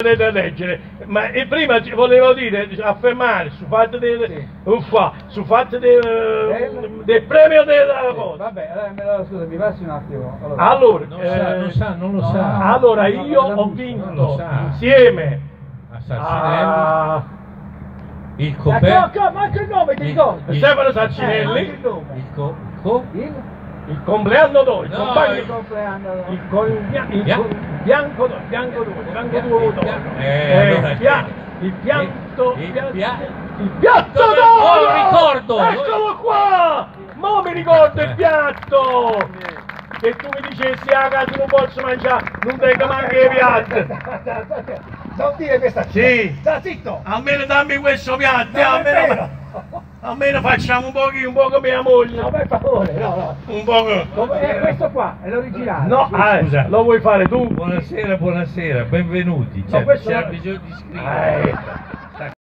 da leggere, ma prima volevo dire, affermare sul fatto del, sul fatto del premio della cosa. Vabbè, allora, scusa, mi passi un attimo. Allora, non lo sa. Allora io ho vinto insieme a il coperto. Ma anche il nome ti ricordi? Stefano Saccinelli, il compleanno d'oggi, il compleanno il bianco d'oro, il piatto d'oro, lo ricordo, eccolo qua, mo mi ricordo il piatto, che tu mi dicessi a casa non posso mangiare, non tengo manco i piatti. Non dire questa cosa. Sì. Sta zitto. Almeno dammi questo piatto, almeno facciamo un po' come mia moglie. No, per favore, no. Un po'. È questo qua, è l'originale. No, scusa. lo vuoi fare tu? Buonasera, benvenuti. No, questo C'era bisogno di scrivere.